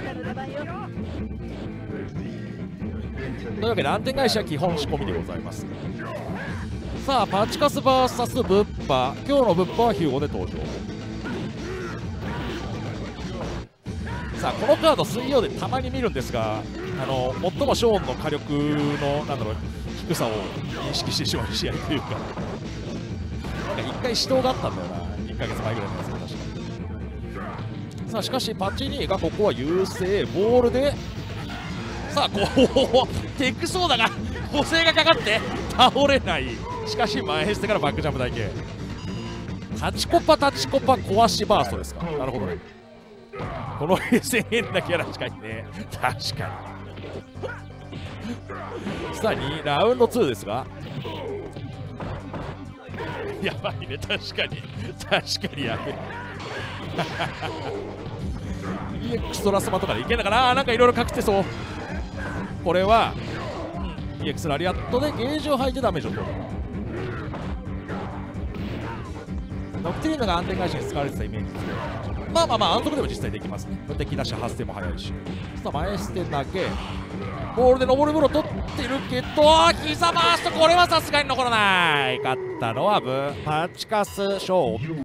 というわけで暗転返しは基本仕込みでございます。さあパチカス VS ブッパ、今日のブッパはヒューゴで登場。さあこのカード水曜でたまに見るんですが、最もショーンの火力の低さを認識してしまう試合というか、なんか1回死闘があったんだよな、1ヶ月前ぐらいのやつも確かに。さあしかしパチニーがここは優勢、ボールでさあこうテックソーダが補正がかかって倒れない。しかし前捨てからバックジャンプ台形、タチコパ壊しバーストですか。なるほどね、この平成変なキャラしかいね。確かにさあ2ラウンド2ですが、やばいね、確かにやべえEX トラスマとかでいけんのかな。なんかいろいろ隠してそう。これは、EX ラリアットでゲージを吐いてダメージを取る。ノクティリーヌが安定返しに使われてたイメージですけど、まあ安則でも実際できますね。無敵だし発生も早いし。さあ前捨て投げ、ボールで登る風呂取ってるけど、膝回しとこれはさすがに残らない。勝ったのはパチカスショー。